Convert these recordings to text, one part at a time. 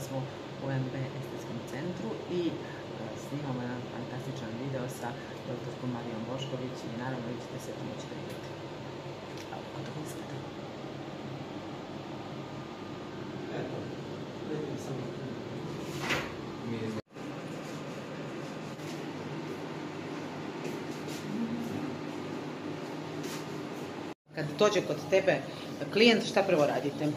smo u MB estetskom centru i snimamo jedan fantastičan video sa doktorskom Marijom Bošković i naravno vi ćete se to moći da vidite. Kako to izgleda? Kad dođe kod tebe klijent, šta prvo radite?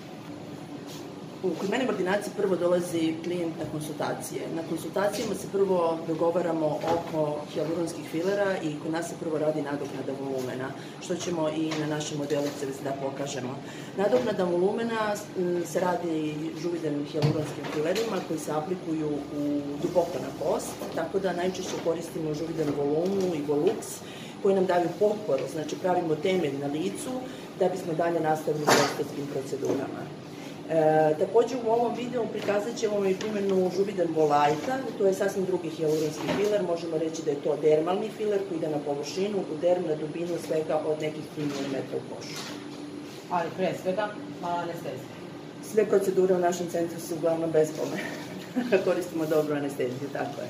Kod mene u ordinaciji prvo dolazi klijent na konsultacije. Na konsultacijama se prvo dogovaramo oko hijaluronskih filera i kod nas se prvo radi nadoknada volumena, što ćemo i na našoj modelici da pokažemo. Nadoknada volumena se radi žuvidanim hijaluronskim filerima koji se aplikuju duboko na kost, tako da najčešće koristimo žuvidan volumu i volux koji nam daju potporu, znači pravimo temelj na licu da bismo dalje nastavili s estetskim procedurama. Također u ovom videu prikazat ćemo i primjenu žuvidan volajta, to je sasvim drugi hijaluronski filer, možemo reći da je to dermalni filer koji ide na površinu, u derm na dubinu svega od nekih 3 mm u košu. Ali prije svega, mala anestezija. Sve procedure u našem centru su uglavnom bezbolne. Koristimo dobru anesteziju, tako je.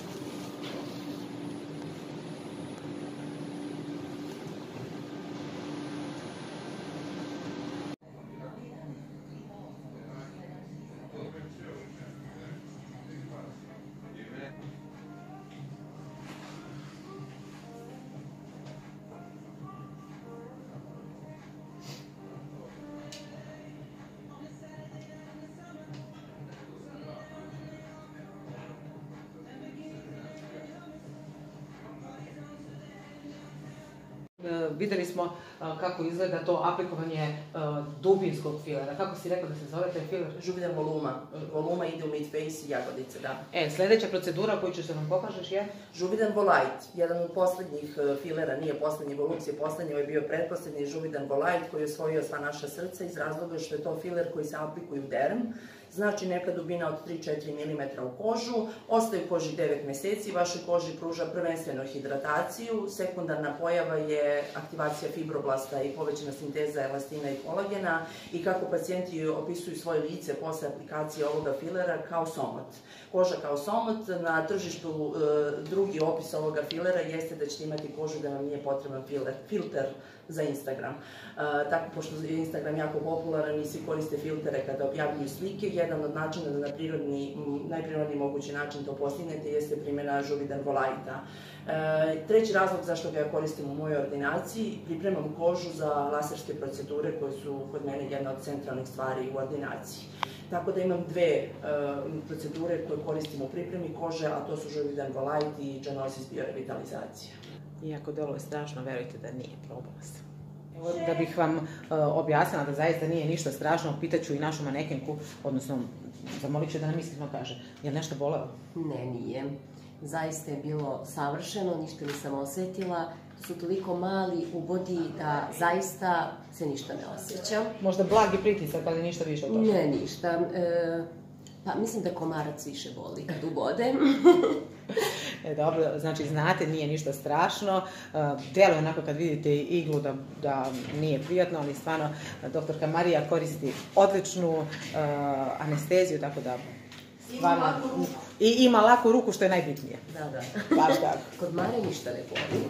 Videli smo kako izgleda to aplikovanje dubinskog filera. Kako si rekao da se zove taj filer? Žuvidan voluma. Voluma ide u mid-face i jagodice, da. Sljedeća procedura koju ćeš da nam pokažeš je? Žuvidan volajt. Jedan od poslednjih filera, nije poslednji, volux je poslednji, ovaj bio pretposlednji žuvidan volajt koji je osvojio sva naša srca iz razloga što je to filer koji se aplikuje u derm. Znači neka dubina od 3-4 mm u kožu, ostaje u koži 9 meseci, vašoj koži pruža prvenstveno hidrataciju, sekundarna pojava je aktivacija fibroblasta i povećana sinteza elastina i kolagena i kako pacijenti opisuju svoje lice posle aplikacije ovoga filera kao somot. Koža kao somot, na tržištu drugi opis ovoga filera jeste da ćete imati kožu da vam nije potreban filter za Instagram. Tako, pošto je Instagram jako popularan i svi koriste filtere kada objavljuju slike, jedan od načina da na najprirodniji mogući način to postignete jeste primjena žuvidan volajta. Treći razlog zašto ga ja koristim u mojoj ordinaciji, pripremam kožu za laserske procedure koje su kod mene jedna od centralnih stvari u ordinaciji. Tako da imam dve procedure koje koristim u pripremi kože, a to su žuvidan volajt i Genosis biorevitalizacija. Iako deluje strašno, verujte da nije, probala sam. Da bih vam objasnila da zaista nije ništa strašno, pitaću i našu manekenku, odnosno zamolit ću da nam iskreno kaže, je li nešto bolelo? Ne, nije. Zaista je bilo savršeno, ništa nisam osetila. Su toliko mali ubodi da zaista se ništa ne osjećam. Možda blagi pritisak, ali ništa više od toga? Ne, ništa. Pa mislim da komarac više boli kad ubode. Dobro, znači znate, nije ništa strašno. Deluje onako kad vidite iglu da nije prijatno, ali stvarno doktorka Marija koristi odličnu anesteziju, tako da stvarno... I ima laku ruku, što je najbitnije. Da. Baš tako. Kod Marije ništa ne boli.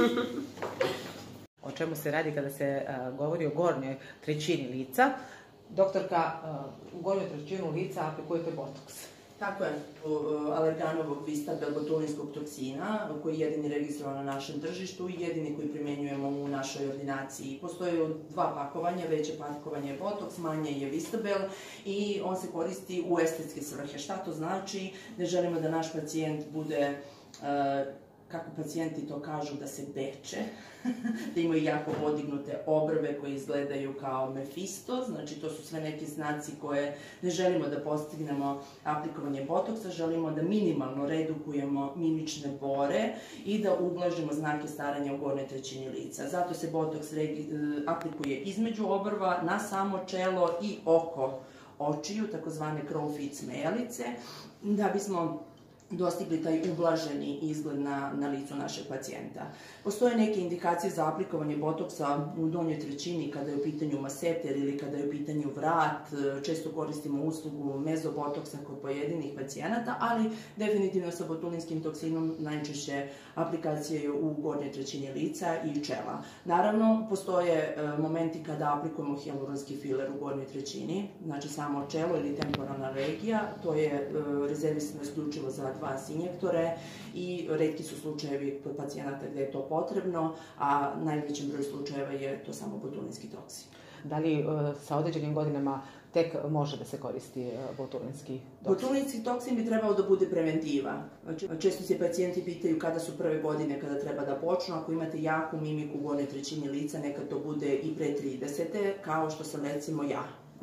O čemu se radi kada se govori o gornjoj trećini lica? Doktorka, u gornjoj trećinu lica aplikujete botoks. Tako je, alerganovog Vistabel botulinskog toksina, koji je jedini registrovan na našem tržištu i jedini koji primjenjujemo u našoj ordinaciji. Postoje dva pakovanja, veće pakovanje je botoks, manje je Vistabel i on se koristi u estetske svrhe. Šta to znači? Ne želimo da naš pacijent bude, kako pacijenti to kažu, da se beče, da imaju jako podignute obrve koje izgledaju kao Mefisto, znači to su sve neki znaci koje ne želimo da postignemo aplikovanjem botoksa, želimo da minimalno redukujemo mimične pore i da ublažimo znake staranja u gornjoj trećini lica. Zato se botoks aplikuje između obrva, na samo čelo i oko očiju, takozvane crowfeet smejalice, da bismo dostigli taj ublaženi izgled na licu našeg pacijenta. Postoje neke indikacije za aplikovanje botoksa u donjoj trećini kada je u pitanju maseter ili kada je u pitanju vrat. Često koristimo uslugu mezobotoksa kod pojedinih pacijenata, ali definitivno sa botulinskim toksinom najčešće aplikacija je u gornjoj trećini lica i čela. Naravno, postoje momenti kada aplikujemo hijaluronski filer u gornjoj trećini, znači samo čelo ili temporalna regija, to je rezervisano isključivo za advans injektore i retki su slučajevi kod pacijenata gde je to potrebno, a najvećem broju slučajeva je to samo botulinski toksin. Da li sa određenim godinama tek može da se koristi botulinski toksin? Botulinski toksin bi trebao da bude preventiva. Često se pacijenti pitaju kada su prve godine kada treba da počnu. Ako imate jaku mimiku u gornjoj trećini lica, neka to bude i pre 30. kao što sam recimo ja.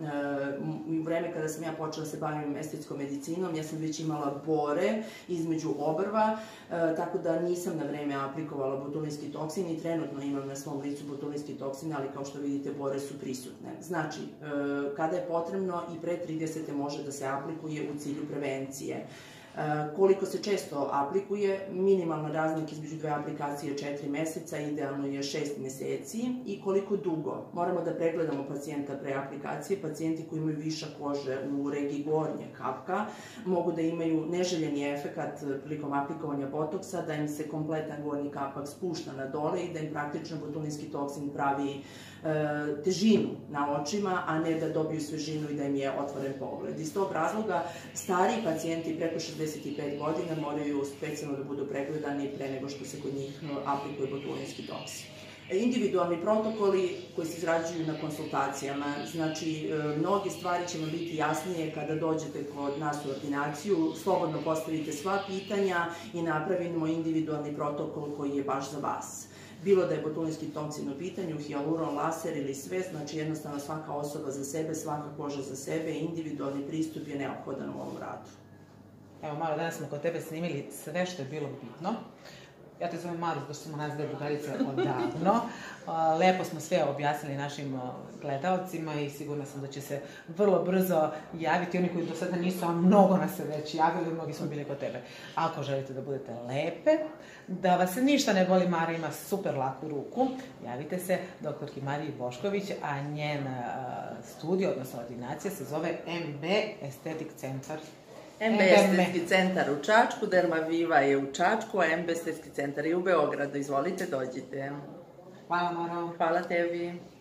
U vreme kada sam ja počela se bavim estetskom medicinom, ja sam već imala bore između obrva, tako da nisam na vreme aplikovala botulinski toksin i trenutno imam na svom licu botulinski toksin, ali kao što vidite bore su prisutne. Znači, kada je potrebno i pre 30. može da se aplikuje u cilju prevencije. Koliko se često aplikuje, minimalna razlika između dve aplikacije je 4 meseca, idealno je 6 meseci i koliko dugo. Moramo da pregledamo pacijenta pre aplikacije. Pacijenti koji imaju višak kože u regiji gornje kapka mogu da imaju neželjeni efekat prilikom aplikovanja botoksa, da im se kompletan gornji kapak spušta na dole i da im praktično botulinski toksin pravi težinu na očima, a ne da dobiju svežinu i da im je otvoren pogled. Iz tog razloga stariji pacijenti preko 65 godina moraju specijalno da budu pregledani pre nego što se kod njih aplikuje botulinski toksin. Individualni protokoli koji se izrađuju na konsultacijama, znači mnoge stvari će vam biti jasnije kada dođete kod nas u ordinaciju, slobodno postavite sva pitanja i napravimo individualni protokol koji je baš za vas. Bilo da je botulinski toksin u pitanju, hijaluron, laser ili sve, znači jednostavno svaka osoba za sebe, svaka koža za sebe, individualni pristup je neophodan u ovom radu. Evo, Maro, danas smo kod tebe snimili sve što je bilo bitno. Ja te zovem Maru, zato što smo nas dve drugarice odavno. Lepo smo sve objasnili našim gledalcima i sigurna sam da će se vrlo brzo javiti oni koji do sada nisu, a mnogo nas se već javili, mnogi smo bili kod tebe. Ako želite da budete lepe, da vas ništa ne boli, Mara ima super laku ruku, javite se doktorki Mariji Bošković, a njen studio, odnosno ordinacija, se zove MB Estetik Centar. MB Estetski centar u Čačku, Dermaviva je u Čačku, a MB Estetski centar je u Beogradu. Izvolite, dođite. Hvala, Maro. Hvala tebi.